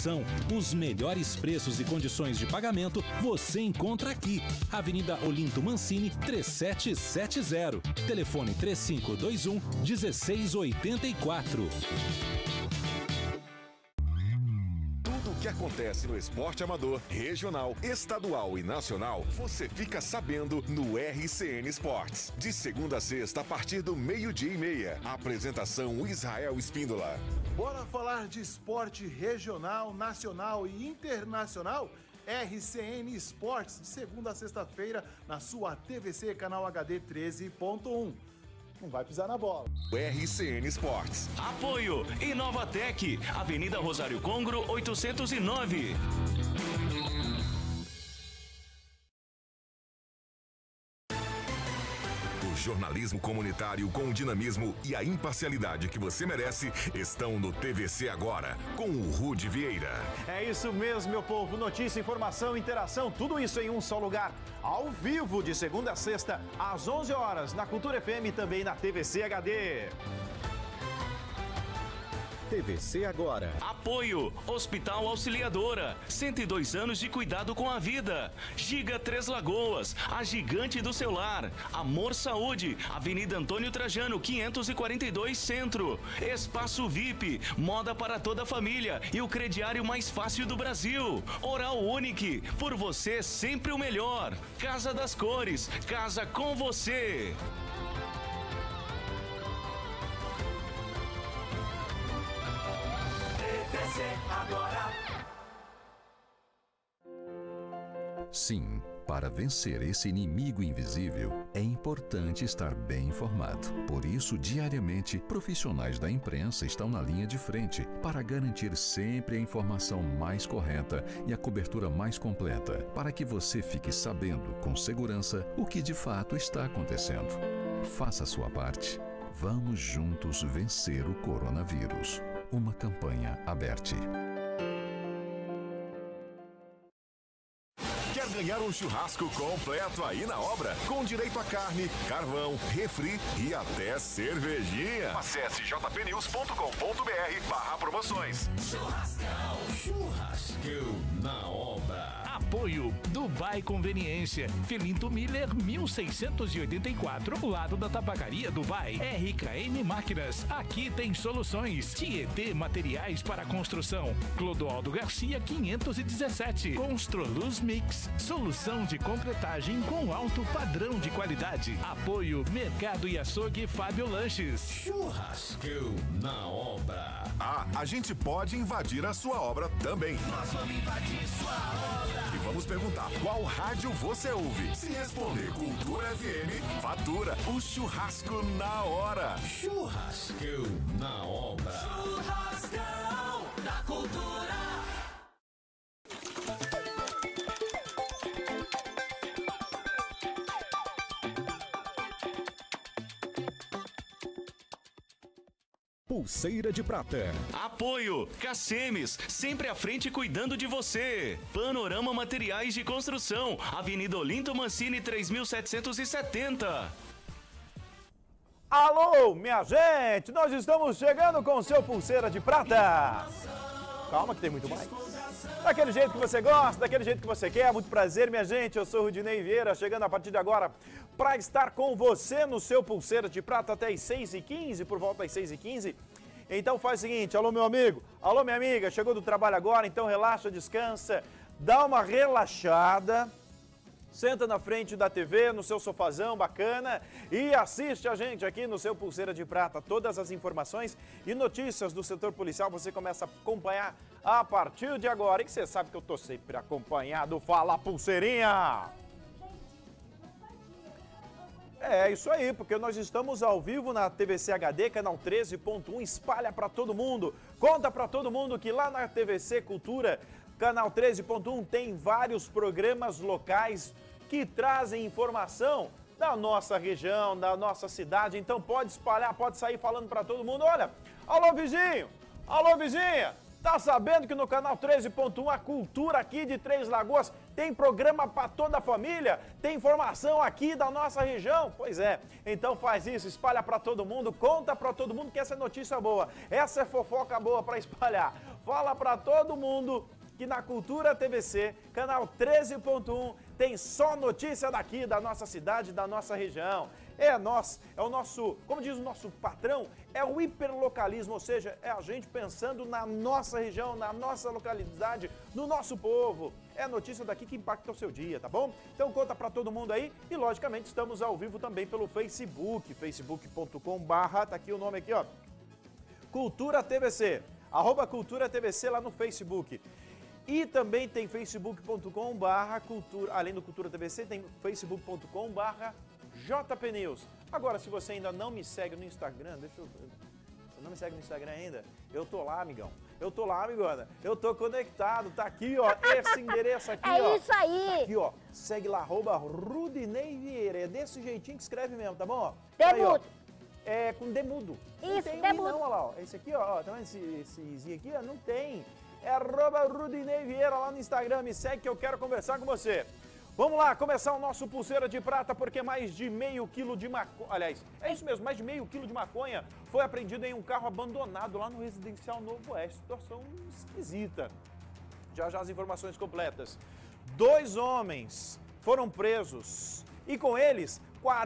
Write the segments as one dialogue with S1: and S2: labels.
S1: tradição. Os melhores preços e condições de pagamento você encontra aqui. Avenida Olinto Mancini, 3770. Telefone 3521-1684.
S2: O que acontece no esporte amador, regional, estadual e nacional, você fica sabendo no RCN Esportes. De segunda a sexta, a partir do 12:30. Apresentação Israel Espíndola.
S3: Bora falar de esporte regional, nacional e internacional? RCN Esportes, de segunda a sexta-feira, na sua TVC, canal HD 13.1. Não vai pisar na bola.
S2: RCN Esportes.
S4: Apoio Inovatec, Avenida Rosário Congro, 809.
S2: O jornalismo comunitário com o dinamismo e a imparcialidade que você merece estão no TVC Agora, com o Rude Vieira.
S5: É isso mesmo, meu povo. Notícia, informação, interação, tudo isso em um só lugar. Ao vivo, de segunda a sexta, às 11 horas, na Cultura FM e também na TVC HD.
S1: TVC Agora.
S4: Apoio Hospital Auxiliadora, 102 anos de cuidado com a vida. Giga Três Lagoas, a gigante do seu lar. Amor Saúde, Avenida Antônio Trajano, 542 Centro. Espaço VIP, moda para toda a família e o crediário mais fácil do Brasil. Oral Unique, por você sempre o melhor. Casa das Cores, casa com você.
S6: Agora.
S7: Sim, para vencer esse inimigo invisível, é importante estar bem informado. Por isso, diariamente, profissionais da imprensa estão na linha de frente para garantir sempre a informação mais correta e a cobertura mais completa, para que você fique sabendo com segurança o que de fato está acontecendo. Faça a sua parte. Vamos juntos vencer o coronavírus. Uma campanha aberta.
S2: Quer ganhar um churrasco completo aí na obra? Com direito a carne, carvão, refri e até cervejinha. Acesse jpnews.com.br/promoções.
S6: Churrascão na obra.
S8: Apoio Dubai Conveniência, Felinto Miller 1684, lado da Tabacaria Dubai. RKM Máquinas, aqui tem soluções. Tietê Materiais para Construção, Clodoaldo Garcia 517. Construluz Mix, solução de concretagem com alto padrão de qualidade. Apoio Mercado e Açougue Fábio Lanches.
S6: Churrascão na obra.
S2: Ah, a gente pode invadir a sua obra também.
S6: Nós vamos invadir sua obra.
S2: E vamos perguntar qual rádio você ouve. Se responder Cultura FM, fatura o churrasco na hora.
S6: Churrascão na obra. Churrascão da Cultura.
S1: Pulseira de Prata.
S4: Apoio Cacemes, sempre à frente cuidando de você. Panorama Materiais de Construção, Avenida Olinto Mancini 3770.
S5: Alô, minha gente, nós estamos chegando com o seu Pulseira de Prata. Calma que tem muito mais. Daquele jeito que você gosta, daquele jeito que você quer. Muito prazer, minha gente. Eu sou o Rudinei Vieira, chegando a partir de agora para estar com você no seu Pulseira de Prata até as 6h15, por volta das 6h15. Então faz o seguinte, alô meu amigo, alô minha amiga, chegou do trabalho agora, então relaxa, descansa, dá uma relaxada. Senta na frente da TV, no seu sofazão bacana e assiste a gente aqui no seu Pulseira de Prata. Todas as informações e notícias do setor policial você começa a acompanhar a partir de agora. E você sabe que eu tô sempre acompanhado. Fala, Pulseirinha! É isso aí, porque nós estamos ao vivo na TVC HD, canal 13.1. Espalha para todo mundo, conta para todo mundo que lá na TVC Cultura, canal 13.1, tem vários programas locais que trazem informação da nossa região, da nossa cidade. Então pode espalhar, pode sair falando para todo mundo. Olha, alô vizinho, alô vizinha, tá sabendo que no canal 13.1 a cultura aqui de Três Lagoas tem programa para toda a família? Tem informação aqui da nossa região? Pois é, então faz isso, espalha para todo mundo, conta para todo mundo que essa é notícia boa, essa é fofoca boa para espalhar. fala pra todo mundo que na Cultura TVC, canal 13.1, tem só notícia daqui, da nossa cidade, da nossa região. É o nosso, como diz o nosso patrão, é o hiperlocalismo, ou seja, é a gente pensando na nossa região, na nossa localidade, no nosso povo. É notícia daqui que impacta o seu dia, tá bom? Então conta pra todo mundo aí e, logicamente, estamos ao vivo também pelo Facebook, facebook.com/, tá aqui o nome aqui, ó, Cultura TVC, @Cultura TVC lá no Facebook. E também tem facebook.com/cultura, além do Cultura TVC, tem facebook.com/JPNews. Agora, se você ainda não me segue no Instagram, você não me segue no Instagram ainda? Eu tô lá, amigão. Eu tô lá, amigona. Eu tô conectado, tá aqui, ó, esse endereço aqui, ó.
S9: É isso aí.
S5: Tá aqui, ó, segue lá, @Rudinei Vieira. É desse jeitinho que escreve mesmo, tá bom?
S9: Demudo.
S5: É com demudo.
S9: Isso,
S5: não tem
S9: demudo.
S5: não, olha lá, ó. Esse aqui, ó, tá vendo esse zinho aqui, ó? Não tem. É @Rudinei Vieira lá no Instagram, me segue que eu quero conversar com você. Vamos lá, começar o nosso Pulseira de Prata, porque mais de meio quilo de maconha, aliás, é isso mesmo, mais de meio quilo de maconha foi apreendido em um carro abandonado lá no Residencial Novo Oeste. Situação esquisita. Já as informações completas. 2 homens foram presos e com eles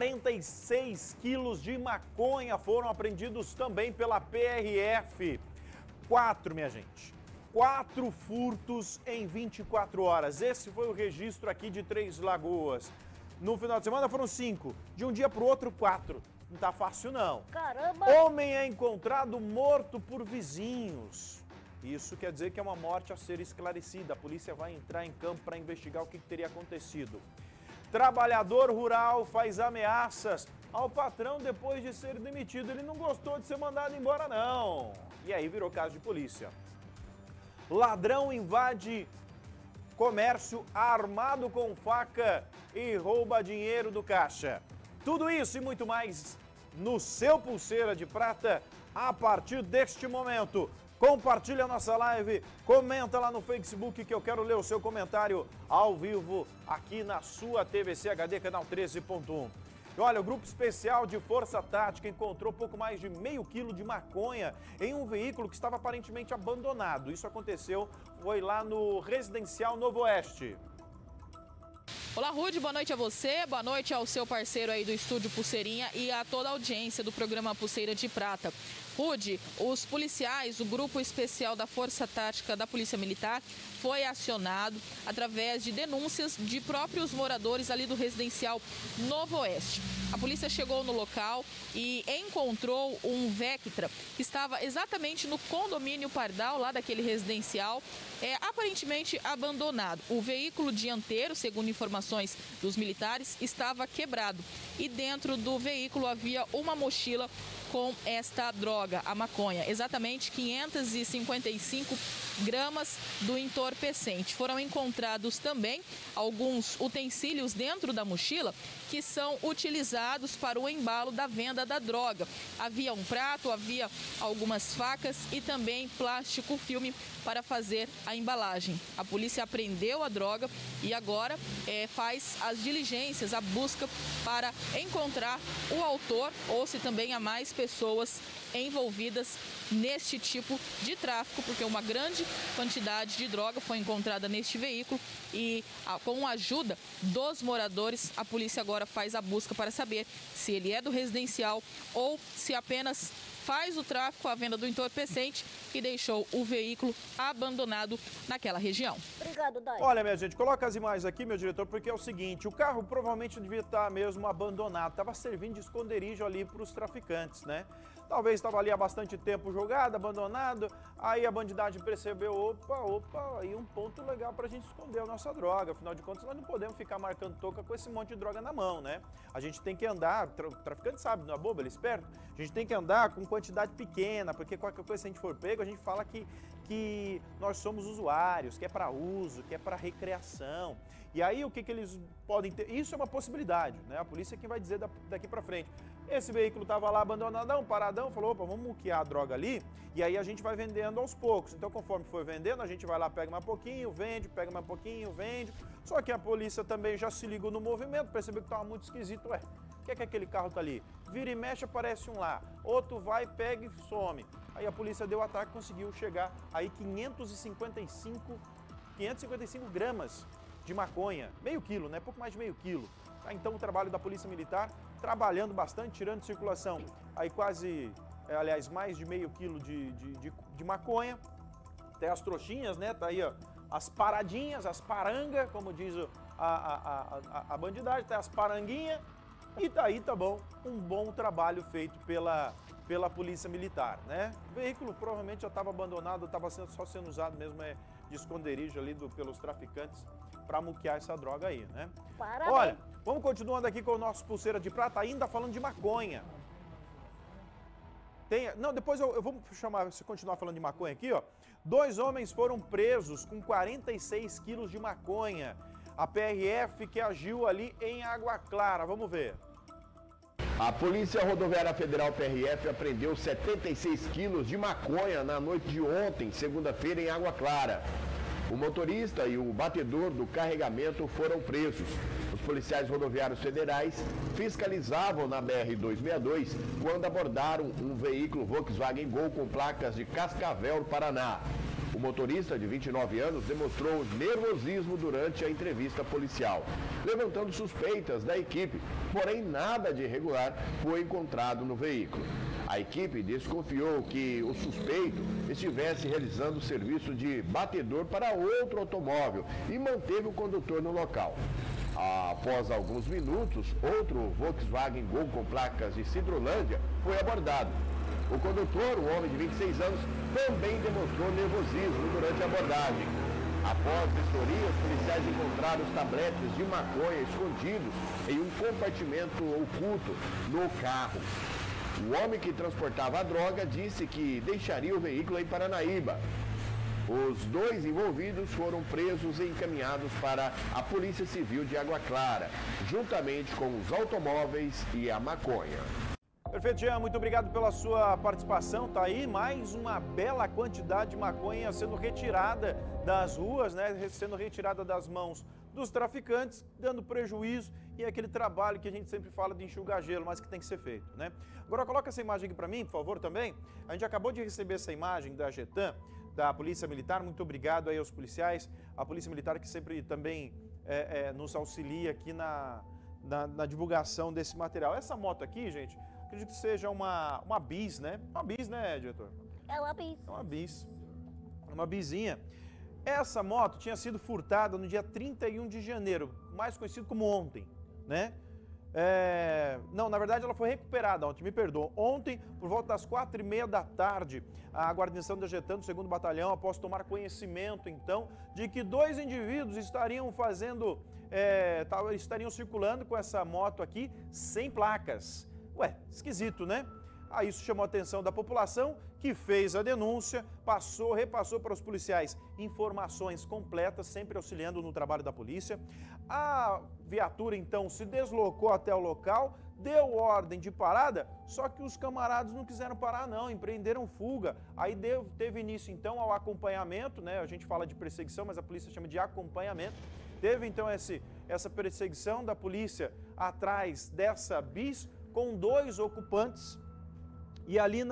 S5: 46 quilos de maconha foram apreendidos também pela PRF. 4, minha gente. 4 furtos em 24 horas. Esse foi o registro aqui de Três Lagoas. No final de semana foram 5. De um dia para o outro, 4. Não tá fácil, não.
S9: Caramba!
S5: Homem é encontrado morto por vizinhos. Isso quer dizer que é uma morte a ser esclarecida. A polícia vai entrar em campo para investigar o que teria acontecido. Trabalhador rural faz ameaças ao patrão depois de ser demitido. Ele não gostou de ser mandado embora, não. E aí virou caso de polícia. Ladrão invade comércio armado com faca e rouba dinheiro do caixa. Tudo isso e muito mais no seu Pulseira de Prata a partir deste momento. Compartilha a nossa live, comenta lá no Facebook que eu quero ler o seu comentário ao vivo aqui na sua TVC HD, canal 13.1. E olha, o Grupo Especial de Força Tática encontrou pouco mais de meio quilo de maconha em um veículo que estava aparentemente abandonado. Isso aconteceu, foi lá no Residencial Novo Oeste.
S10: Olá, Rude, boa noite a você, boa noite ao seu parceiro aí do Estúdio Pulseirinha e a toda a audiência do programa Pulseira de Prata. Rude, os policiais, o Grupo Especial da Força Tática da Polícia Militar foi acionado através de denúncias de próprios moradores ali do Residencial Novo Oeste. A polícia chegou no local e encontrou um Vectra que estava exatamente no condomínio Pardal, lá daquele residencial, aparentemente abandonado. O veículo dianteiro, segundo informações dos militares, estava quebrado e dentro do veículo havia uma mochila com esta droga, a maconha, exatamente 555 gramas do entorpecente. Foram encontrados também alguns utensílios dentro da mochila que são utilizados para o embalo da venda da droga. Havia um prato, havia algumas facas e também plástico filme para fazer a embalagem. A polícia apreendeu a droga e agora faz as diligências, a busca para encontrar o autor ou se também há mais pessoas envolvidas neste tipo de tráfico, porque uma grande quantidade de droga foi encontrada neste veículo e com a ajuda dos moradores, a polícia agora faz a busca para saber se ele é do residencial ou se apenas faz o tráfico, a venda do entorpecente e deixou o veículo abandonado naquela região.
S9: Obrigado, Dai.
S5: Olha, minha gente, coloca as imagens aqui, meu diretor, porque é o seguinte, o carro provavelmente devia estar mesmo abandonado, estava servindo de esconderijo ali para os traficantes, né? Talvez estava ali há bastante tempo jogado, abandonado, aí a bandidagem percebeu, opa, aí um ponto legal para a gente esconder a nossa droga, afinal de contas nós não podemos ficar marcando toca com esse monte de droga na mão, né? A gente tem que andar, o traficante sabe, não é bobo, ele é esperto, a gente tem que andar com quantidade pequena, porque qualquer coisa, se a gente for pego, a gente fala que nós somos usuários, que é para uso, que é para recreação. E aí o que eles podem ter? Isso é uma possibilidade, né? A polícia é quem vai dizer daqui para frente. Esse veículo estava lá abandonadão, paradão, falou, opa, vamos muquear a droga ali e aí a gente vai vendendo aos poucos. Então conforme for vendendo, a gente vai lá, pega mais pouquinho, vende, pega mais pouquinho, vende. Só que a polícia também já se ligou no movimento, percebeu que estava muito esquisito, o que é que aquele carro tá ali? Vira e mexe, aparece um lá, outro vai, pega e some. Aí a polícia deu ataque e conseguiu chegar aí 555 gramas de maconha, meio quilo, né? Pouco mais de meio quilo. Tá? Então o trabalho da Polícia Militar, trabalhando bastante, tirando de circulação aí quase, aliás, mais de meio quilo de maconha. Tem as trouxinhas, né? Tá aí, ó, as paradinhas, as parangas, como diz a bandidagem, tem as paranguinhas. E daí tá bom, um bom trabalho feito pela Polícia Militar, né? O veículo provavelmente já estava abandonado, estava só sendo usado mesmo de esconderijo ali pelos traficantes para muquear essa droga aí, né? Parabéns. Olha, vamos continuando aqui com o nosso Pulseira de Prata, ainda falando de maconha. Depois eu vou continuar falando de maconha aqui, ó. 2 homens foram presos com 46 quilos de maconha. A PRF que agiu ali em Água Clara, vamos ver.
S9: A Polícia Rodoviária Federal PRF apreendeu 76 quilos de maconha na noite de ontem, segunda-feira, em Água Clara. O motorista e o batedor do carregamento foram presos. Os policiais rodoviários federais fiscalizavam na BR-262 quando abordaram um veículo Volkswagen Gol com placas de Cascavel, Paraná. O motorista, de 29 anos, demonstrou nervosismo durante a entrevista policial, levantando suspeitas da equipe, porém nada de irregular foi encontrado no veículo. A equipe desconfiou que o suspeito estivesse realizando serviço de batedor para outro automóvel e manteve o condutor no local. Após alguns minutos, outro Volkswagen Gol com placas de Cidrolândia foi abordado. O condutor, um homem de 26 anos, também demonstrou nervosismo durante a abordagem. Após vistoria, os policiais encontraram os tabletes de maconha escondidos em um compartimento oculto no carro. O homem que transportava a droga disse que deixaria o veículo em Paranaíba. Os 2 envolvidos foram presos e encaminhados para a Polícia Civil de Água Clara, juntamente com os automóveis e a maconha.
S5: Perfeito, Jean, muito obrigado pela sua participação. Tá aí mais uma bela quantidade de maconha sendo retirada das ruas, né? Sendo retirada das mãos dos traficantes, dando prejuízo e aquele trabalho que a gente sempre fala de enxugar gelo, mas que tem que ser feito, né? Agora coloca essa imagem aqui para mim, por favor, também. A gente acabou de receber essa imagem da Getan, da Polícia Militar. Muito obrigado aí aos policiais, a Polícia Militar que sempre também nos auxilia aqui na divulgação desse material. Essa moto aqui, gente, acredito que seja uma bis, né? Uma bis, né, diretor?
S11: É uma bis.
S5: É uma bis. Uma bizinha. Essa moto tinha sido furtada no dia 31 de janeiro, mais conhecido como ontem, né? Não, na verdade ela foi recuperada ontem, me perdoa. Ontem, por volta das 4h30 da tarde, a guarnição da Getan do 2º Batalhão, após tomar conhecimento, então, de que 2 indivíduos estariam circulando com essa moto aqui sem placas. Ué, esquisito, né? Aí isso chamou a atenção da população, que fez a denúncia, repassou para os policiais informações completas, sempre auxiliando no trabalho da polícia. A viatura, então, se deslocou até o local, deu ordem de parada, só que os camaradas não quiseram parar não, empreenderam fuga. Aí teve início, então, ao acompanhamento, né? A gente fala de perseguição, mas a polícia chama de acompanhamento. Teve, então, essa perseguição da polícia atrás dessa bis, com 2 ocupantes, e ali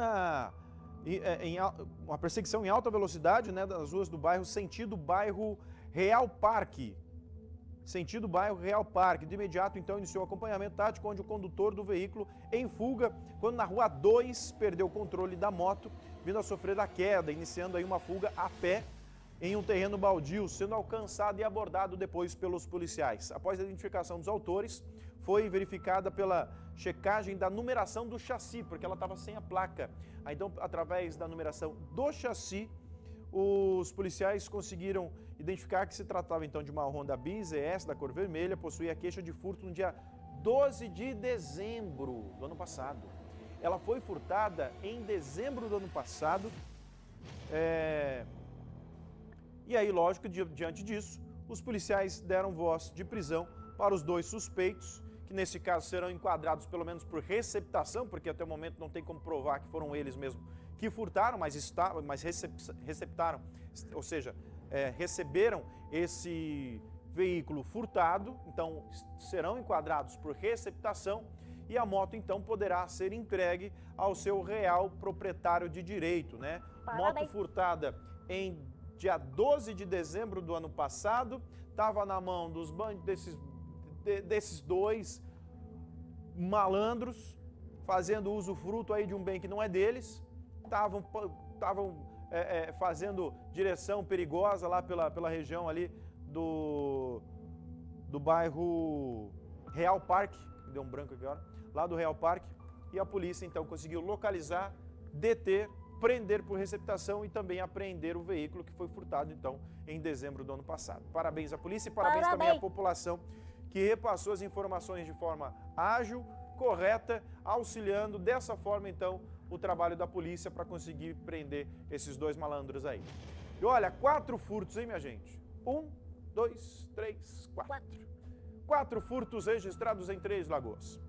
S5: uma perseguição em alta velocidade, né, das ruas do bairro, sentido bairro Real Parque. Sentido bairro Real Parque. De imediato, então, iniciou o acompanhamento tático, onde o condutor do veículo em fuga, quando na rua 2 perdeu o controle da moto, vindo a sofrer a queda, iniciando aí uma fuga a pé em um terreno baldio, sendo alcançado e abordado depois pelos policiais. Após a identificação dos autores, foi verificada pela checagem da numeração do chassi, porque ela estava sem a placa. Aí, então, através da numeração do chassi, os policiais conseguiram identificar que se tratava então de uma Honda Bis ES da cor vermelha, possuía queixa de furto no dia 12 de dezembro do ano passado. Ela foi furtada em dezembro do ano passado. E aí, lógico, diante disso, os policiais deram voz de prisão para os 2 suspeitos, que nesse caso serão enquadrados pelo menos por receptação, porque até o momento não tem como provar que foram eles mesmos que furtaram, mas receptaram, ou seja, receberam esse veículo furtado, então serão enquadrados por receptação e a moto então poderá ser entregue ao seu real proprietário de direito, né? Moto furtada em dia 12 de dezembro do ano passado, estava na mão desses dois malandros, fazendo usufruto aí de um bem que não é deles, estavam fazendo direção perigosa lá pela região ali do bairro Real Parque, deu um branco aqui agora, lá do Real Parque, e a polícia então conseguiu localizar, deter, prender por receptação e também apreender o veículo que foi furtado então em dezembro do ano passado. Parabéns à polícia e parabéns também à população que repassou as informações de forma ágil, correta, auxiliando dessa forma então o trabalho da polícia para conseguir prender esses dois malandros aí. E olha, 4 furtos, hein, minha gente? 1, 2, 3, 4. 4 furtos registrados em Três Lagoas.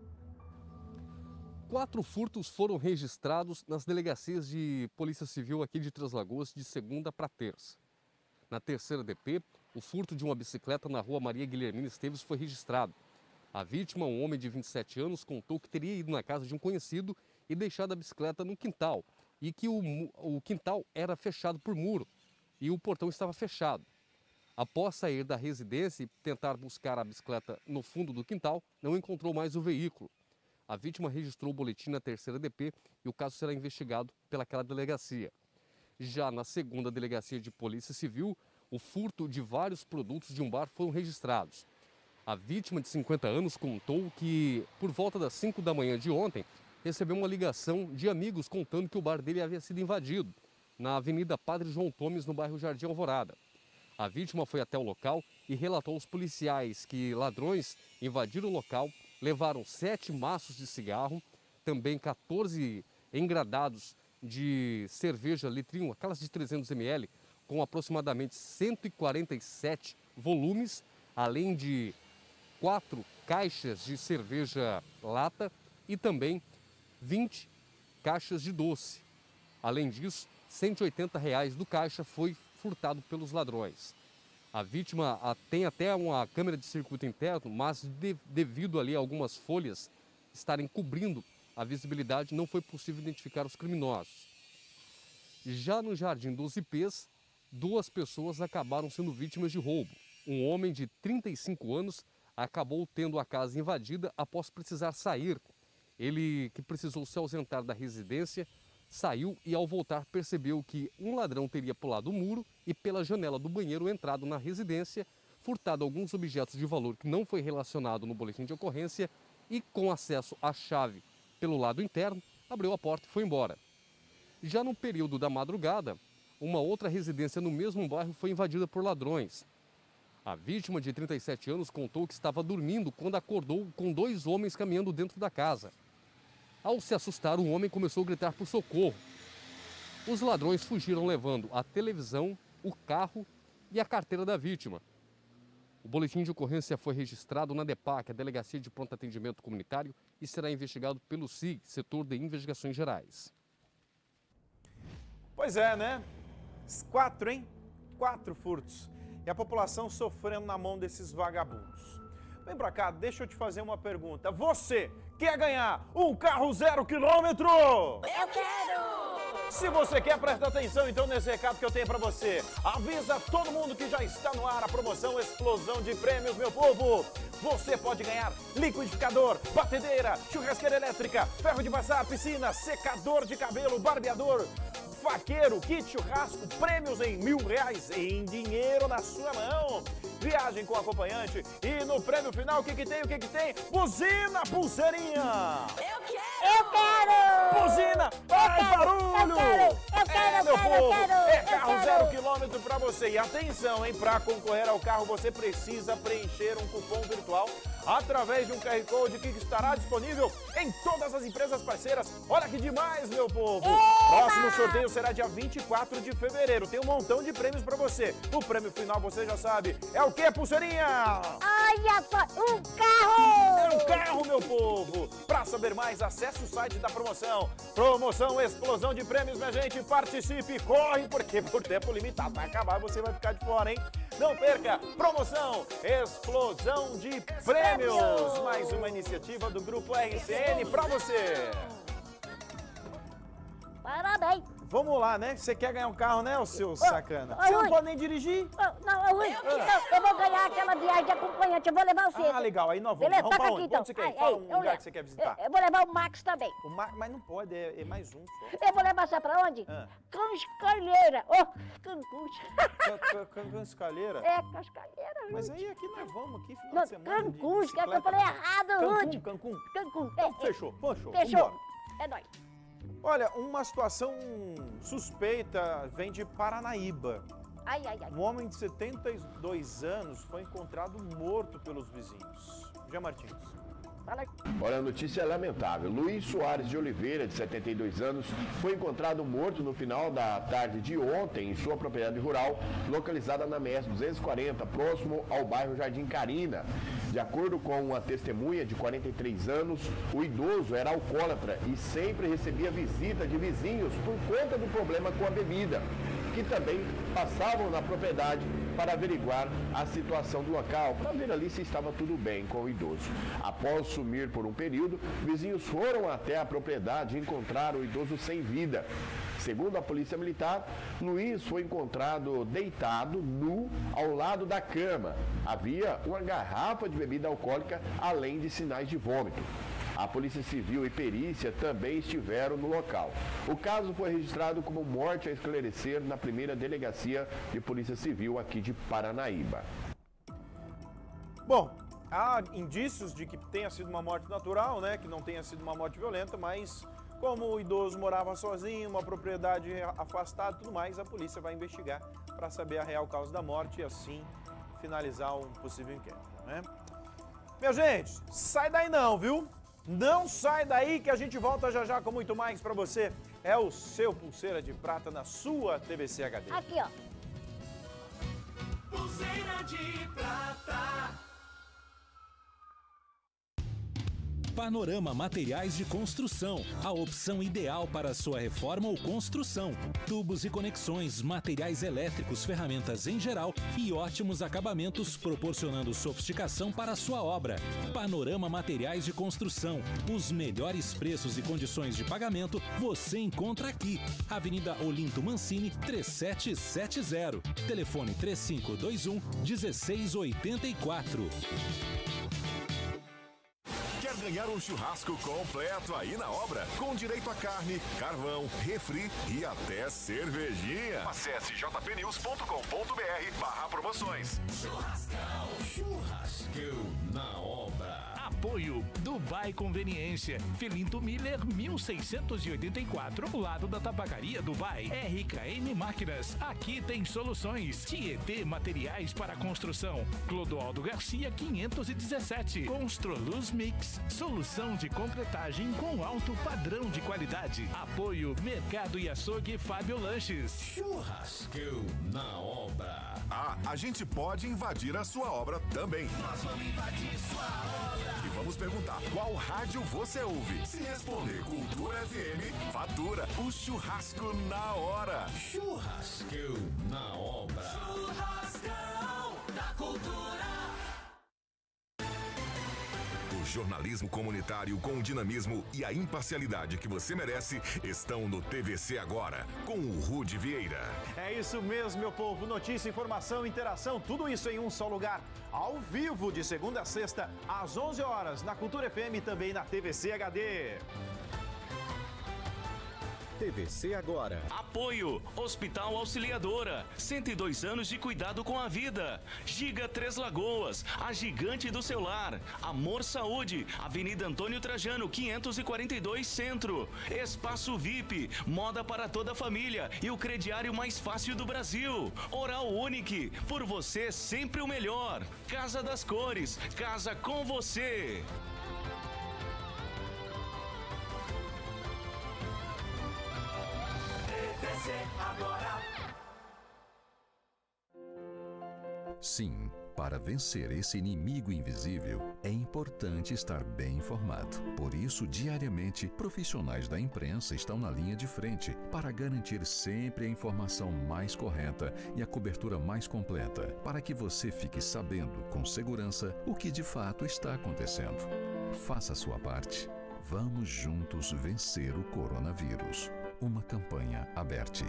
S11: 4 furtos foram registrados nas delegacias de Polícia Civil aqui de Três Lagoas de segunda para terça. Na terceira DP, o furto de uma bicicleta na rua Maria Guilhermina Esteves foi registrado. A vítima, um homem de 27 anos, contou que teria ido na casa de um conhecido e deixado a bicicleta no quintal e que o quintal era fechado por muro e o portão estava fechado. Após sair da residência e tentar buscar a bicicleta no fundo do quintal, não encontrou mais o veículo. A vítima registrou o boletim na terceira DP e o caso será investigado pelaquela delegacia. Já na segunda delegacia de Polícia Civil, o furto de vários produtos de um bar foram registrados. A vítima de 50 anos contou que, por volta das 5 da manhã de ontem, recebeu uma ligação de amigos contando que o bar dele havia sido invadido, na Avenida Padre João Tomes, no bairro Jardim Alvorada. A vítima foi até o local e relatou aos policiais que ladrões invadiram o local, levaram 7 maços de cigarro, também 14 engradados de cerveja litrinho, aquelas de 300 ml, com aproximadamente 147 volumes, além de 4 caixas de cerveja lata e também 20 caixas de doce. Além disso, R$180 do caixa foi furtado pelos ladrões. A vítima tem até uma câmera de circuito interno, mas devido ali a algumas folhas estarem cobrindo a visibilidade, não foi possível identificar os criminosos. Já no Jardim dos Ipês, 2 pessoas acabaram sendo vítimas de roubo. Um homem de 35 anos acabou tendo a casa invadida após precisar sair. Ele, que precisou se ausentar da residência, saiu e, ao voltar, percebeu que um ladrão teria pulado o muro e, pela janela do banheiro, entrado na residência, furtado alguns objetos de valor que não foi relacionado no boletim de ocorrência e, com acesso à chave pelo lado interno, abriu a porta e foi embora. Já no período da madrugada, uma outra residência no mesmo bairro foi invadida por ladrões. A vítima, de 37 anos, contou que estava dormindo quando acordou com 2 homens caminhando dentro da casa. Ao se assustar, o homem começou a gritar por socorro. Os ladrões fugiram levando a televisão, o carro e a carteira da vítima. O boletim de ocorrência foi registrado na DEPAC, a Delegacia de Pronto Atendimento Comunitário, e será investigado pelo SIG, Setor de Investigações Gerais.
S5: Pois é, né? 4, hein? 4 furtos. E a população sofrendo na mão desses vagabundos. Vem pra cá, deixa eu te fazer uma pergunta. Você quer ganhar um carro 0 quilômetro?
S12: Eu quero!
S5: Se você quer, presta atenção então nesse recado que eu tenho pra você. Avisa todo mundo que já está no ar a promoção Explosão de Prêmios, meu povo. Você pode ganhar liquidificador, batedeira, churrasqueira elétrica, ferro de passar, piscina, secador de cabelo, barbeador, faqueiro, kit churrasco, prêmios em R$1.000 em dinheiro na sua mão. Viagem com acompanhante e no prêmio final o que tem? Buzina pulseirinha!
S12: Eu quero!
S5: Eu quero! Buzina! Faz barulho!
S12: Eu quero,
S5: meu povo! É carro
S12: eu
S5: 0 quilômetro pra você. E atenção, hein? Pra concorrer ao carro você precisa preencher um cupom virtual através de um QR Code que estará disponível em todas as empresas parceiras. Olha que demais, meu povo! Próximo sorteio será dia 24 de fevereiro. Tem um montão de prêmios pra você. O prêmio final, você já sabe, é o quê, pulseirinha?
S12: Olha só, um carro!
S5: É um carro, meu povo! Pra saber mais, acesse o site da promoção. Promoção Explosão de Prêmios, minha gente. Participe! participe, corre, porque por tempo limitado vai acabar e você vai ficar de fora, hein? Não perca, promoção, explosão de prêmios. Mais uma iniciativa do Grupo RCN pra você.
S12: Parabéns.
S5: Vamos lá, né? Você quer ganhar um carro, né, ô seu sacana? Você não pode nem dirigir.
S12: Não, Rui, eu vou ganhar aquela viagem de acompanhante, eu vou levar você.
S5: Ah, legal, aí nós vamos.
S12: Beleza,
S5: Vamos pra
S12: toca
S5: onde?
S12: aqui, então.
S5: Onde você quer ir? Fala um lugar que você quer visitar.
S12: Eu vou levar o Max também.
S5: O Max, mas não pode, é mais um só.
S12: Eu vou levar você pra onde? Cascalheira.
S5: Cascalheira?
S12: É, Cascalheira.
S5: Mas aí aqui nós vamos, aqui final de semana.
S12: Cancún, que eu falei errado, Rude.
S5: Cancún.
S12: Então,
S5: fechou.
S12: Fechou. É nóis.
S5: Olha, uma situação suspeita vem de Paranaíba.
S12: Ai.
S5: Um homem de 72 anos foi encontrado morto pelos vizinhos. Jean Martins.
S9: Olha, a notícia é lamentável. Luiz Soares de Oliveira, de 72 anos, foi encontrado morto no final da tarde de ontem em sua propriedade rural, localizada na MS 240, próximo ao bairro Jardim Carina. De acordo com uma testemunha de 43 anos, o idoso era alcoólatra e sempre recebia visita de vizinhos por conta do problema com a bebida, que também passavam na propriedade para averiguar a situação do local, para ver ali se estava tudo bem com o idoso. Após sumir por um período, vizinhos foram até a propriedade e encontraram o idoso sem vida. Segundo a Polícia Militar, Luiz foi encontrado deitado, nu, ao lado da cama. Havia uma garrafa de bebida alcoólica, além de sinais de vômito. A Polícia Civil e perícia também estiveram no local. O caso foi registrado como morte a esclarecer na primeira delegacia de Polícia Civil aqui de Paranaíba.
S5: Bom, há indícios de que tenha sido uma morte natural, né? Que não tenha sido uma morte violenta, mas como o idoso morava sozinho, uma propriedade afastada e tudo mais, a polícia vai investigar para saber a real causa da morte e assim finalizar um possível inquérito, né? Minha gente, sai daí não, viu? Não sai daí que a gente volta já já com muito mais pra você. É o seu Pulseira de Prata na sua TVC HD.
S12: Aqui, ó.
S6: Pulseira de Prata.
S1: Panorama Materiais de Construção, a opção ideal para a sua reforma ou construção. Tubos e conexões, materiais elétricos, ferramentas em geral e ótimos acabamentos, proporcionando sofisticação para a sua obra. Panorama Materiais de Construção, os melhores preços e condições de pagamento você encontra aqui. Avenida Olinto Mancini, 3770. Telefone 3521-1684.
S2: Quer ganhar um churrasco completo aí na obra? Com direito a carne, carvão, refri e até cervejinha. Acesse jpneus.com.br/promoções.
S6: Churrascão na obra.
S8: Apoio Dubai Conveniência, Felinto Miller 1684, lado da Tabacaria Dubai. RKM Máquinas, aqui tem soluções. Tietê Materiais para Construção, Clodoaldo Garcia 517. Construluz Mix, solução de concretagem com alto padrão de qualidade. Apoio Mercado e Açougue Fábio Lanches.
S6: Churrascão na obra.
S2: Ah, a gente pode invadir a sua obra também.
S6: Nós vamos invadir sua obra.
S2: E vamos perguntar qual rádio você ouve. Se responder Cultura FM, fatura o churrasco na hora.
S6: Churrascão na obra. Churrascão da Cultura.
S2: O jornalismo comunitário com o dinamismo e a imparcialidade que você merece estão no TVC Agora, com o Rude Vieira.
S5: É isso mesmo, meu povo. Notícia, informação, interação, tudo isso em um só lugar. Ao vivo, de segunda a sexta, às 11 horas, na Cultura FM e também na TVC HD.
S1: TVC Agora.
S4: Apoio Hospital Auxiliadora, 102 anos de cuidado com a vida. Giga Três Lagoas, a gigante do seu lar. Amor Saúde, Avenida Antônio Trajano, 542 Centro. Espaço VIP, moda para toda a família e o crediário mais fácil do Brasil. Oral Unique, por você sempre o melhor. Casa das Cores, casa com você.
S7: Sim, Para vencer esse inimigo invisível, é importante estar bem informado. Por isso, diariamente, profissionais da imprensa estão na linha de frente para garantir sempre a informação mais correta e a cobertura mais completa, para que você fique sabendo com segurança o que de fato está acontecendo. Faça a sua parte. Vamos juntos vencer o coronavírus. Uma campanha aberta.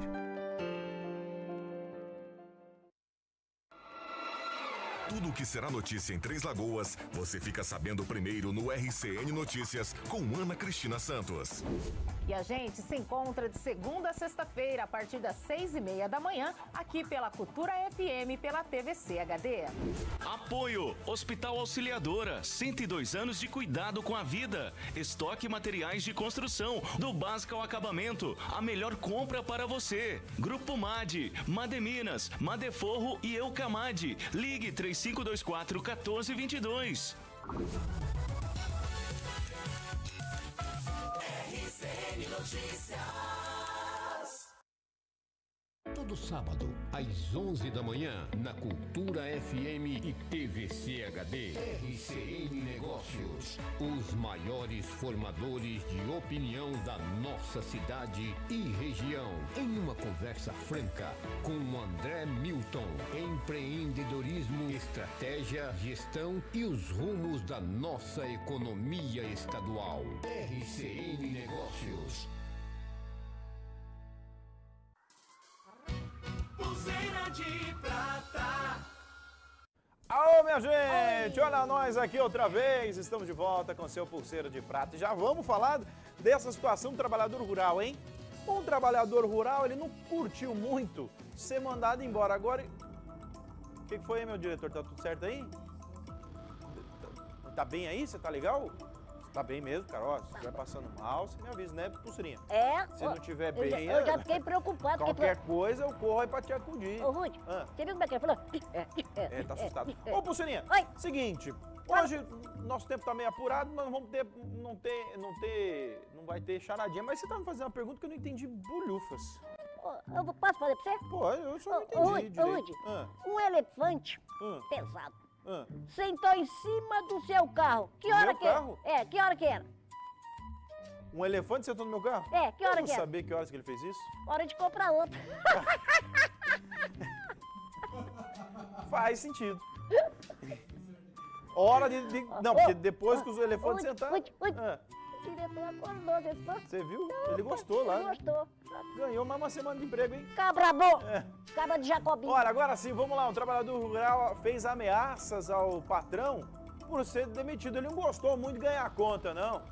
S2: Tudo o que será notícia em Três Lagoas, você fica sabendo primeiro no RCN Notícias com Ana Cristina Santos.
S13: E a gente se encontra de segunda a sexta-feira, a partir das 6h30 da manhã, aqui pela Cultura FM, pela TVC HD.
S4: Apoio Hospital Auxiliadora, 102 anos de cuidado com a vida. Estoque materiais de construção, do básico ao acabamento. A melhor compra para você. Grupo MAD, Mademinas, Madeforro e Eucamad. Ligue 3524-1422.
S6: RCN Notícias.
S14: Todo sábado, às 11 da manhã, na Cultura FM e TVC HD. RCN Negócios. Os maiores formadores de opinião da nossa cidade e região. Em uma conversa franca com André Milton. Empreendedorismo, estratégia, gestão e os rumos da nossa economia estadual. RCN Negócios.
S6: Pulseira de prata.
S5: Alô, minha gente! Olha nós aqui outra vez. Estamos de volta com seu Pulseira de Prata. E já vamos falar dessa situação do trabalhador rural, hein? Um trabalhador rural, ele não curtiu muito ser mandado embora. Agora, o que foi aí, meu diretor? Tá tudo certo aí? Tá bem aí? Você tá legal? Tá bem mesmo, cara. Ó, se estiver passando mal, você me avisa, né, Pulseirinha?
S12: É.
S5: Se não tiver bem...
S12: Eu já fiquei preocupado.
S5: Qualquer coisa, eu corro aí pra te acudir.
S12: Ô, Ruth, você viu como é que ele falou?
S5: Tá assustado. Ô, Pulseirinha,
S12: Oi.
S5: seguinte, hoje nosso tempo tá meio apurado, nós não vamos não vai ter charadinha, mas você tá me fazendo uma pergunta que eu não entendi bolhufas.
S12: Eu posso fazer pra você?
S5: Pô, eu só não entendi direito.
S12: Um elefante pesado sentou em cima do seu carro. Que hora que
S5: carro?
S12: é? Que hora que era?
S5: Um elefante sentou no meu carro?
S12: É, que hora que era?
S5: Eu vou saber que horas que ele fez isso?
S12: Hora de comprar outro.
S5: Faz sentido. Hora de... Não, porque depois que os elefantes sentaram...
S12: O diretor acordou depois.
S5: Você viu? Ele gostou lá.
S12: Ele gostou.
S5: Ganhou mais uma semana de emprego, hein?
S12: Cabra bom. Cabra de Jacobinho.
S5: Ora, agora sim, vamos lá. Um trabalhador rural fez ameaças ao patrão por ser demitido. Ele não gostou muito de ganhar a conta, não.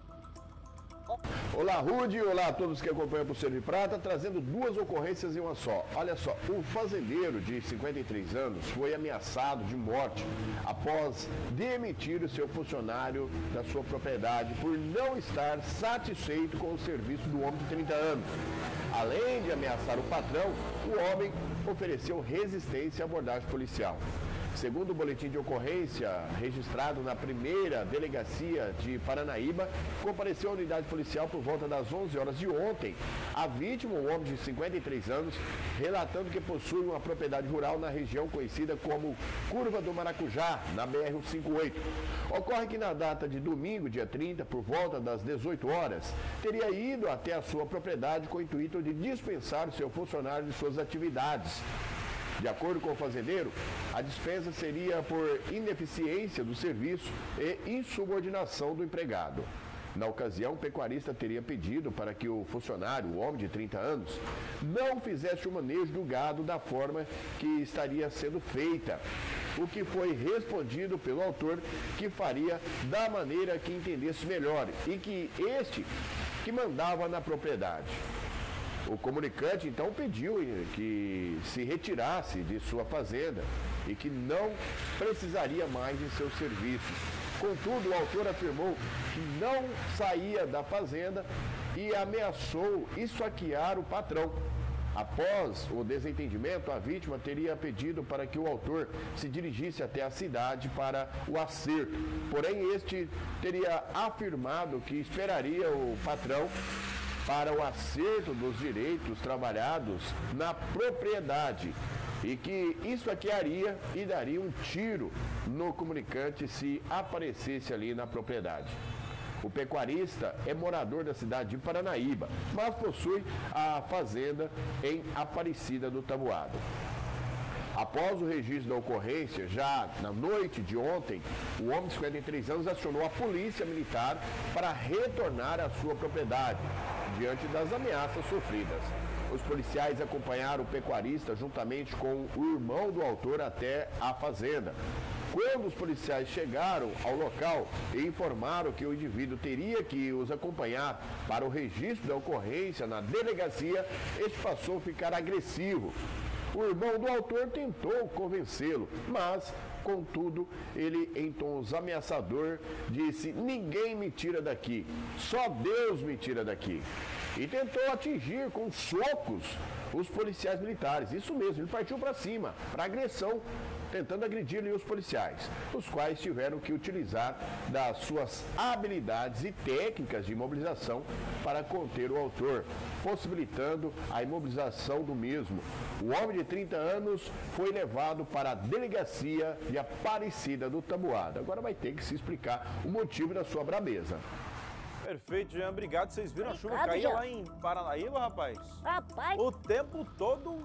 S9: Olá, Rude, olá a todos que acompanham o Pulseira de Prata, trazendo duas ocorrências em uma só. Olha só, um fazendeiro de 53 anos foi ameaçado de morte após demitir o seu funcionário da sua propriedade por não estar satisfeito com o serviço do homem de 30 anos. Além de ameaçar o patrão, o homem ofereceu resistência à abordagem policial. Segundo o boletim de ocorrência registrado na primeira delegacia de Paranaíba, compareceu à unidade policial por volta das 11 horas de ontem. A vítima, um homem de 53 anos, relatando que possui uma propriedade rural na região conhecida como Curva do Maracujá, na BR-158. Ocorre que na data de domingo, dia 30, por volta das 18 horas, teria ido até a sua propriedade com o intuito de dispensar o seu funcionário de suas atividades. De acordo com o fazendeiro, a dispensa seria por ineficiência do serviço e insubordinação do empregado. Na ocasião, o pecuarista teria pedido para que o funcionário, o homem de 30 anos, não fizesse o manejo do gado da forma que estaria sendo feita, o que foi respondido pelo autor que faria da maneira que entendesse melhor e que este que mandava na propriedade. O comunicante, então, pediu que se retirasse de sua fazenda e que não precisaria mais de seus serviços. Contudo, o autor afirmou que não saía da fazenda e ameaçou esfaquear o patrão. Após o desentendimento, a vítima teria pedido para que o autor se dirigisse até a cidade para o acerto. Porém, este teria afirmado que esperaria o patrão para o acerto dos direitos trabalhados na propriedade e que isso aqui e daria um tiro no comunicante se aparecesse ali na propriedade. O pecuarista é morador da cidade de Paranaíba, mas possui a fazenda em Aparecida do Taboado. Após o registro da ocorrência, já na noite de ontem, o homem de 53 anos acionou a polícia militar para retornar à sua propriedade, diante das ameaças sofridas. Os policiais acompanharam o pecuarista juntamente com o irmão do autor até a fazenda. Quando os policiais chegaram ao local e informaram que o indivíduo teria que os acompanhar para o registro da ocorrência na delegacia, este passou a ficar agressivo. O irmão do autor tentou convencê-lo, mas, contudo, ele, em tons ameaçador, disse: "Ninguém me tira daqui, só Deus me tira daqui." E tentou atingir com socos os policiais militares. Isso mesmo, ele partiu para cima, para agressão, tentando agredir os policiais, os quais tiveram que utilizar das suas habilidades e técnicas de imobilização para conter o autor, possibilitando a imobilização do mesmo. O homem de 30 anos foi levado para a delegacia de Aparecida do Taboado. Agora vai ter que se explicar o motivo da sua brabeza.
S5: Perfeito, Jean. Obrigado. Vocês viram a chuva
S12: Obrigado,
S5: cair
S12: Jean.
S5: lá em Paranaíba, rapaz?
S12: Rapaz.
S5: O tempo todo,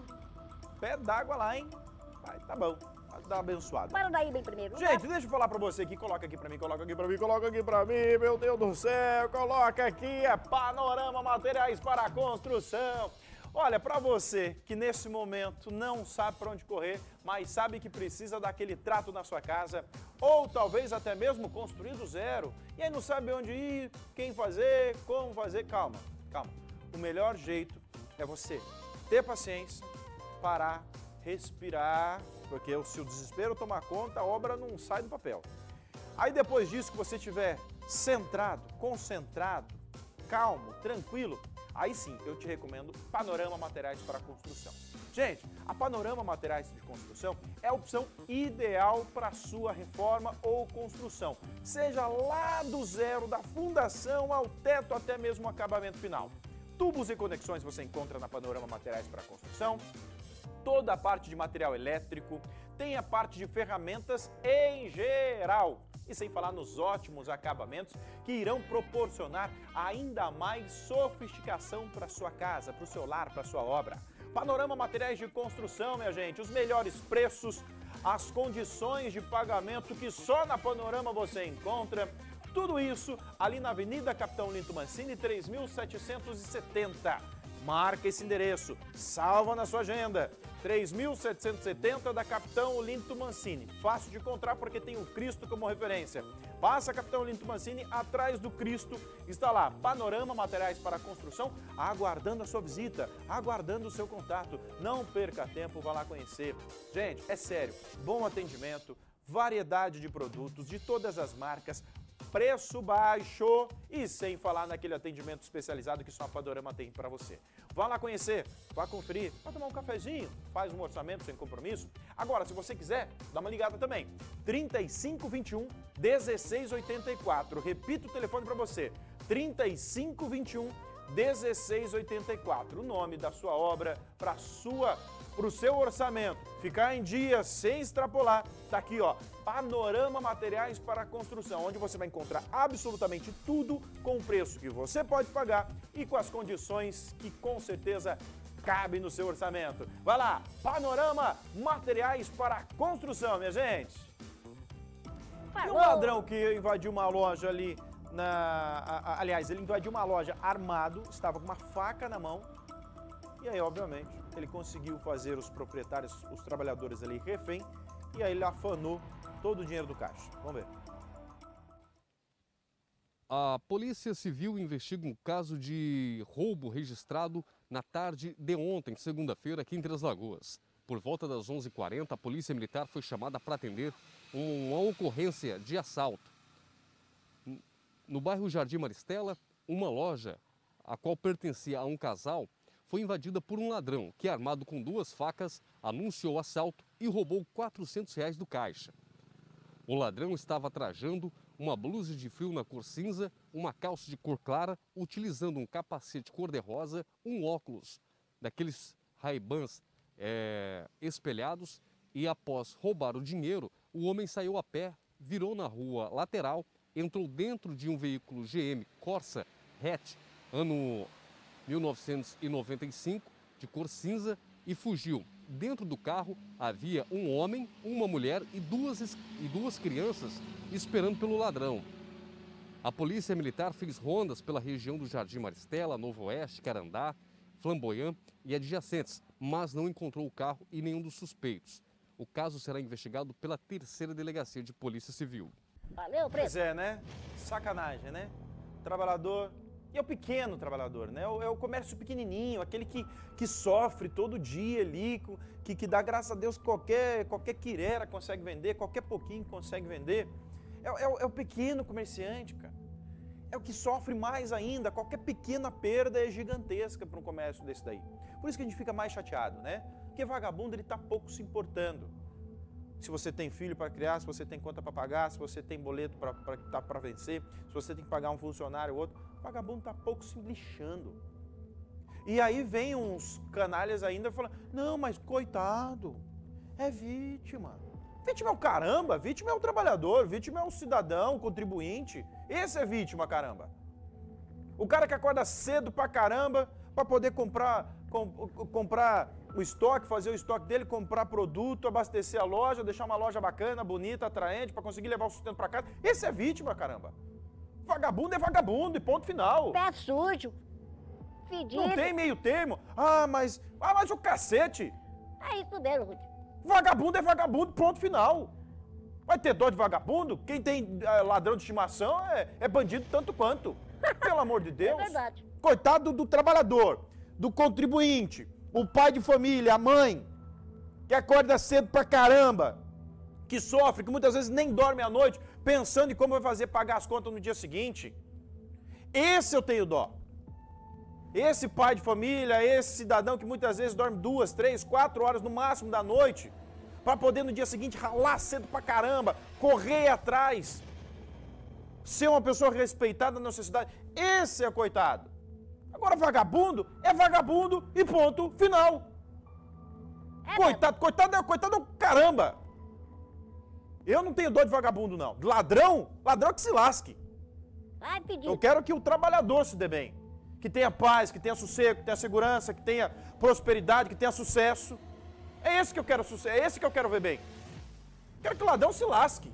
S5: pé d'água lá, hein? Vai, tá bom. Vai dar uma abençoada.
S12: Paranaíba em primeiro.
S5: Gente, deixa eu falar pra você aqui. Coloca aqui pra mim, coloca aqui pra mim, coloca aqui pra mim. Meu Deus do céu, coloca aqui. É Panorama Materiais para Construção. Olha, para você que nesse momento não sabe para onde correr, mas sabe que precisa daquele trato na sua casa, ou talvez até mesmo construir do zero, e aí não sabe onde ir, quem fazer, como fazer, calma, calma. O melhor jeito é você ter paciência, parar, respirar, porque se o desespero tomar conta, a obra não sai do papel. Aí depois disso que você estiver centrado, concentrado, calmo, tranquilo, aí sim, eu te recomendo Panorama Materiais para Construção. Gente, a Panorama Materiais de Construção é a opção ideal para a sua reforma ou construção. Seja lá do zero, da fundação ao teto, até mesmo o acabamento final. Tubos e conexões você encontra na Panorama Materiais para Construção. Toda a parte de material elétrico, tem a parte de ferramentas em geral. E sem falar nos ótimos acabamentos que irão proporcionar ainda mais sofisticação para sua casa, para o seu lar, para sua obra. Panorama Materiais de Construção, minha gente, os melhores preços, as condições de pagamento que só na Panorama você encontra. Tudo isso ali na Avenida Capitão Linto Mancini, 3770. Marca esse endereço, salva na sua agenda. 3.770 da Capitão Linto Mancini. Fácil de encontrar porque tem o Cristo como referência. Passa Capitão Linto Mancini, atrás do Cristo está lá Panorama Materiais para Construção, aguardando a sua visita, aguardando o seu contato. Não perca tempo, vá lá conhecer. Gente, é sério, bom atendimento, variedade de produtos de todas as marcas, preço baixo e sem falar naquele atendimento especializado que só a Panorama tem para você. Vá lá conhecer, vá conferir, vá tomar um cafezinho, faz um orçamento sem compromisso. Agora, se você quiser, dá uma ligada também. 3521 1684. Repito o telefone para você. 3521 1684. O nome da sua obra para o seu orçamento ficar em dia sem extrapolar, tá aqui, ó, Panorama Materiais para Construção, onde você vai encontrar absolutamente tudo com o preço que você pode pagar e com as condições que com certeza cabem no seu orçamento. Vai lá, Panorama Materiais para Construção, minha gente. E um ladrão que invadiu uma loja ali aliás, ele invadiu uma loja armado, estava com uma faca na mão. E aí, obviamente, ele conseguiu fazer os proprietários, os trabalhadores ali refém, e aí ele afanou todo o dinheiro do caixa. Vamos ver.
S11: A Polícia Civil investiga um caso de roubo registrado na tarde de ontem, segunda-feira, aqui em Três Lagoas. Por volta das 11h40, a Polícia Militar foi chamada para atender uma ocorrência de assalto. No bairro Jardim Maristela, uma loja, a qual pertencia a um casal, foi invadida por um ladrão que, armado com 2 facas, anunciou o assalto e roubou R$ 400 do caixa. O ladrão estava trajando uma blusa de frio na cor cinza, uma calça de cor clara, utilizando um capacete cor-de-rosa, um óculos daqueles Ray-Bans espelhados e após roubar o dinheiro, o homem saiu a pé, virou na rua lateral, entrou dentro de um veículo GM Corsa hatch, ano 1995, de cor cinza, e fugiu. Dentro do carro havia um homem, uma mulher e duas crianças esperando pelo ladrão. A polícia militar fez rondas pela região do Jardim Maristela, Novo Oeste, Carandá, Flamboyant e adjacentes, mas não encontrou o carro e nenhum dos suspeitos. O caso será investigado pela 3ª Delegacia de Polícia Civil.
S12: Valeu, preto.
S5: Pois é, né? Sacanagem, né? Trabalhador, e é o pequeno trabalhador, né? É o comércio pequenininho, aquele que sofre todo dia ali, que dá graças a Deus qualquer quirera consegue vender, qualquer pouquinho consegue vender. É o pequeno comerciante, cara. É o que sofre mais ainda, qualquer pequena perda é gigantesca para um comércio desse daí. Por isso que a gente fica mais chateado, né? Porque vagabundo, ele tá pouco se importando. Se você tem filho para criar, se você tem conta para pagar, se você tem boleto para vencer, se você tem que pagar um funcionário ou outro, o vagabundo tá pouco se lixando. E aí vem uns canalhas ainda falando, não, mas coitado, é vítima. Vítima é o caramba, vítima é o trabalhador, vítima é o cidadão, o contribuinte. Esse é vítima, caramba. O cara que acorda cedo pra caramba para poder comprar o estoque, fazer o estoque dele, comprar produto, abastecer a loja, deixar uma loja bacana, bonita, atraente, para conseguir levar o sustento para casa. Esse é vítima, caramba. Vagabundo é vagabundo e ponto final.
S12: Pé sujo, fedido.
S5: Não tem meio termo. Mas o cacete.
S12: É isso mesmo, Ruth.
S5: Vagabundo é vagabundo, ponto final. Vai ter dó de vagabundo? Quem tem ladrão de estimação é bandido tanto quanto. Pelo amor de Deus.
S12: É verdade.
S5: Coitado do trabalhador, do contribuinte, o pai de família, a mãe, que acorda cedo pra caramba, que sofre, que muitas vezes nem dorme à noite, pensando em como vai fazer pagar as contas no dia seguinte. Esse eu tenho dó. Esse pai de família, esse cidadão que muitas vezes dorme 2, 3, 4 horas no máximo da noite, para poder no dia seguinte ralar cedo pra caramba, correr atrás, ser uma pessoa respeitada na sociedade. Esse é coitado. Agora vagabundo é vagabundo e ponto final. Coitado é o caramba. Eu não tenho dó de vagabundo, não. Ladrão que se lasque.
S12: Vai pedir.
S5: Eu quero que o trabalhador se dê bem. Que tenha paz, que tenha sossego, que tenha segurança, que tenha prosperidade, que tenha sucesso. É esse que eu quero sucesso, é esse que eu quero ver bem. Quero que o ladrão se lasque.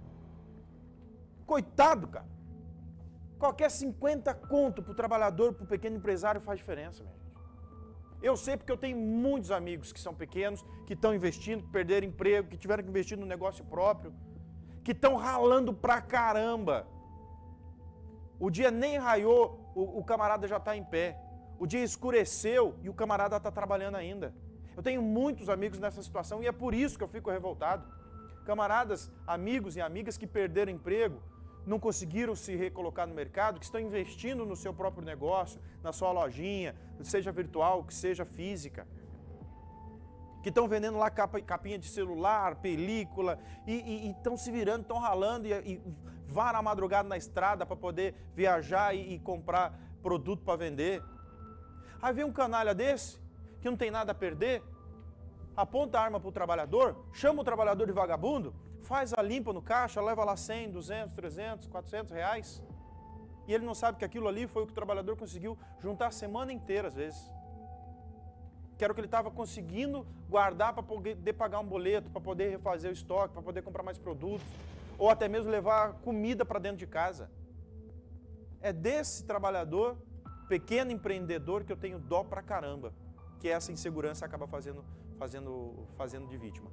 S5: Coitado, cara. Qualquer 50 conto pro trabalhador, pro pequeno empresário faz diferença, minha gente. Eu sei porque eu tenho muitos amigos que são pequenos, que estão investindo, que perderam emprego, que tiveram que investir no negócio próprio, que estão ralando pra caramba. O dia nem raiou, o camarada já está em pé. O dia escureceu e o camarada está trabalhando ainda. Eu tenho muitos amigos nessa situação e é por isso que eu fico revoltado. Camaradas, amigos e amigas que perderam emprego, não conseguiram se recolocar no mercado, que estão investindo no seu próprio negócio, na sua lojinha, seja virtual, que seja física, que estão vendendo lá capinha de celular, película, e estão se virando, estão ralando, e vá na madrugada na estrada para poder viajar e comprar produto para vender. Aí vem um canalha desse, que não tem nada a perder, aponta a arma para o trabalhador, chama o trabalhador de vagabundo, faz a limpa no caixa, leva lá 100, 200, 300, 400 reais. E ele não sabe que aquilo ali foi o que o trabalhador conseguiu juntar a semana inteira, às vezes. Que era o que ele estava conseguindo guardar para poder pagar um boleto, para poder refazer o estoque, para poder comprar mais produtos, ou até mesmo levar comida para dentro de casa. É desse trabalhador, pequeno empreendedor, que eu tenho dó pra caramba, que essa insegurança acaba fazendo de vítima.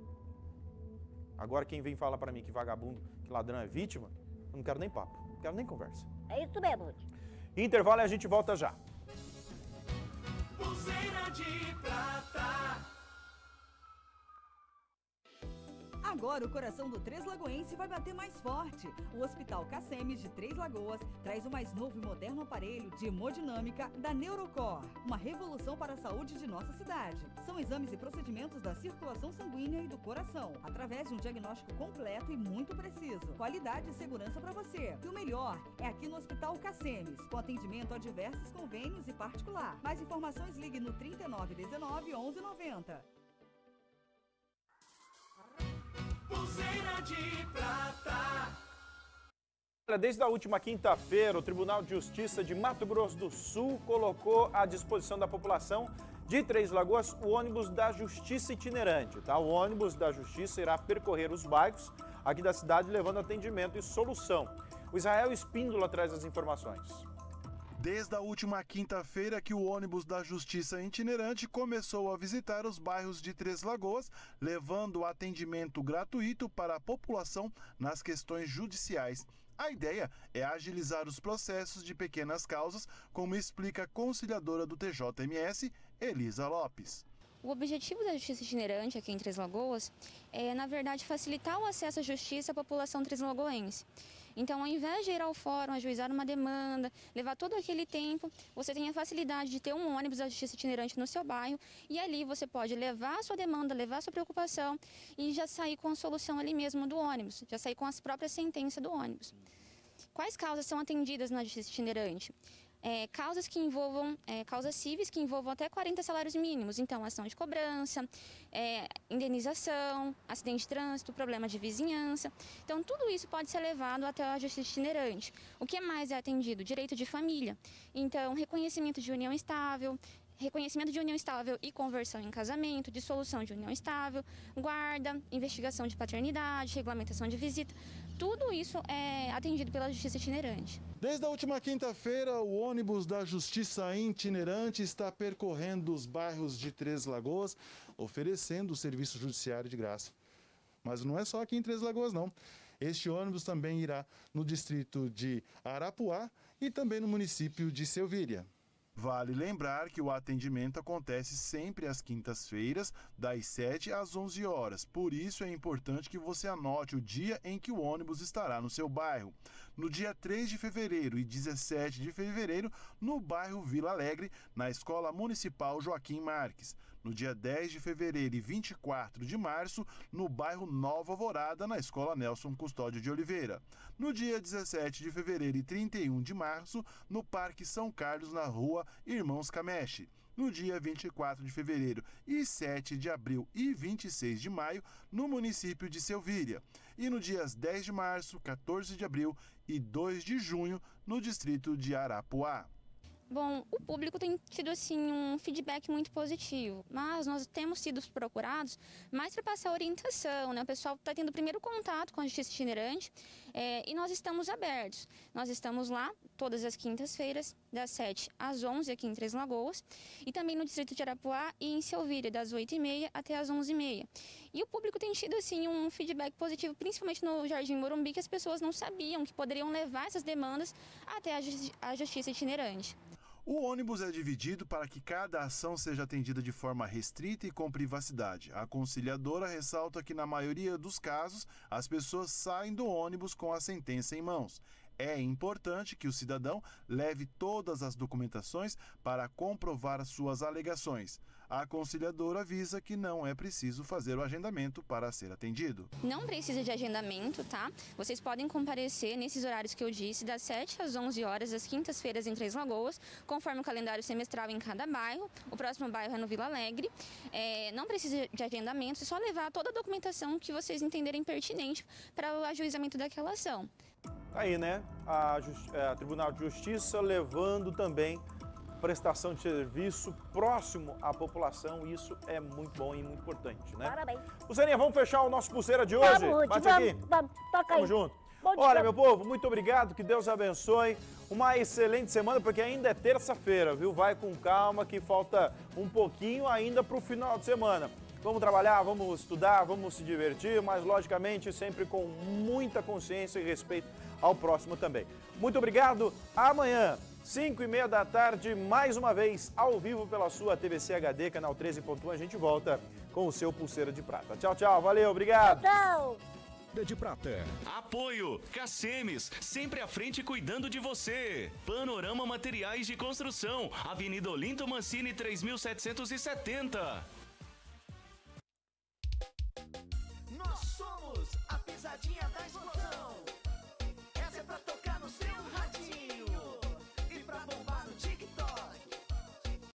S5: Agora quem vem falar para mim que vagabundo, que ladrão é vítima, eu não quero nem papo, não quero nem conversa.
S12: É isso mesmo.
S5: Intervalo e a gente volta já.
S6: Pulseira de prata.
S15: A Agora o coração do Três Lagoense vai bater mais forte. O Hospital Cacemes de Três Lagoas traz o mais novo e moderno aparelho de hemodinâmica da Neurocor. Uma revolução para a saúde de nossa cidade. São exames e procedimentos da circulação sanguínea e do coração, através de um diagnóstico completo e muito preciso. Qualidade e segurança para você. E o melhor é aqui no Hospital Cacemes, com atendimento a diversos convênios e particular. Mais informações, ligue no 3919 1190.
S6: Pulseira de prata.
S5: Desde a última quinta-feira, o Tribunal de Justiça de Mato Grosso do Sul colocou à disposição da população de Três Lagoas o ônibus da Justiça itinerante. Tá? O ônibus da Justiça irá percorrer os bairros aqui da cidade, levando atendimento e solução. O Israel Espíndola traz as informações.
S3: Desde a última quinta-feira que o ônibus da Justiça itinerante começou a visitar os bairros de Três Lagoas, levando atendimento gratuito para a população nas questões judiciais. A ideia é agilizar os processos de pequenas causas, como explica a conciliadora do TJMS, Elisa Lopes.
S16: O objetivo da Justiça itinerante aqui em Três Lagoas é, na verdade, facilitar o acesso à justiça à população treslagoense. Então, ao invés de ir ao fórum, ajuizar uma demanda, levar todo aquele tempo, você tem a facilidade de ter um ônibus da Justiça itinerante no seu bairro e ali você pode levar a sua demanda, levar a sua preocupação e já sair com a solução ali mesmo do ônibus, já sair com as próprias sentenças do ônibus. Quais causas são atendidas na Justiça itinerante? Causas que envolvam, causas cíveis que envolvam até 40 salários mínimos, então ação de cobrança, indenização, acidente de trânsito, problema de vizinhança. Então tudo isso pode ser levado até a Justiça itinerante. O que mais é atendido? Direito de família, então reconhecimento de união estável e conversão em casamento, dissolução de união estável, guarda, investigação de paternidade, regulamentação de visita. Tudo isso é atendido pela Justiça itinerante.
S3: Desde a última quinta-feira, o ônibus da Justiça itinerante está percorrendo os bairros de Três Lagoas, oferecendo o serviço judiciário de graça. Mas não é só aqui em Três Lagoas, não. Este ônibus também irá no distrito de Arapuá e também no município de Selvíria. Vale lembrar que o atendimento acontece sempre às quintas-feiras, das 7 às 11 horas. Por isso é importante que você anote o dia em que o ônibus estará no seu bairro. No dia 3 de fevereiro e 17 de fevereiro, no bairro Vila Alegre, na Escola Municipal Joaquim Marques. No dia 10 de fevereiro e 24 de março, no bairro Nova Alvorada, na Escola Nelson Custódio de Oliveira. No dia 17 de fevereiro e 31 de março, no Parque São Carlos, na Rua Irmãos Cameche. No dia 24 de fevereiro e 7 de abril e 26 de maio, no município de Selvíria. E no dias 10 de março, 14 de abril e 2 de junho, no distrito de Arapuá.
S16: Bom, o público tem tido assim um feedback muito positivo, mas nós temos sido procurados mais para passar orientação, né? O pessoal está tendo o primeiro contato com a Justiça itinerante e nós estamos abertos. Nós estamos lá todas as quintas-feiras, das 7 às 11 aqui em Três Lagoas, e também no distrito de Arapuá e em Selvíria, das 8h30 até as 11h30. E o público tem tido assim um feedback positivo, principalmente no Jardim Morumbi, que as pessoas não sabiam que poderiam levar essas demandas até a Justiça itinerante.
S3: O ônibus é dividido para que cada ação seja atendida de forma restrita e com privacidade. A conciliadora ressalta que, na maioria dos casos, as pessoas saem do ônibus com a sentença em mãos. É importante que o cidadão leve todas as documentações para comprovar suas alegações. A conciliadora avisa que não é preciso fazer o agendamento para ser atendido.
S16: Não precisa de agendamento, tá? Vocês podem comparecer nesses horários que eu disse, das 7 às 11 horas, às quintas-feiras em Três Lagoas, conforme o calendário semestral em cada bairro. O próximo bairro é no Vila Alegre. Não precisa de agendamento, é só levar toda a documentação que vocês entenderem pertinente para o ajuizamento daquela ação.
S5: Aí, né? A Tribunal de Justiça levando também prestação de serviço próximo à população, isso é muito bom e muito importante, né?
S12: Parabéns.
S5: Pulseirinha, vamos fechar o nosso Pulseira de hoje?
S12: Vamos,
S5: Bate aqui.
S12: Vamos, toca aí.
S5: Tamo junto. Olha, meu povo, muito obrigado, que Deus abençoe. Uma excelente semana, porque ainda é terça-feira, viu? Vai com calma, que falta um pouquinho ainda para o final de semana. Vamos trabalhar, vamos estudar, vamos se divertir, mas logicamente sempre com muita consciência e respeito ao próximo também. Muito obrigado. Amanhã, 5h30 da tarde, mais uma vez, ao vivo pela sua TVC HD, canal 13.1, a gente volta com com o seu Pulseira de Prata. Tchau, tchau. Valeu, obrigado.
S12: Tchau.
S1: De Prata.
S4: Apoio Cacemes, sempre à frente cuidando de você. Panorama Materiais de Construção, Avenida Olinto Mancini 3770.
S6: Nós somos a pisadinha da explosão.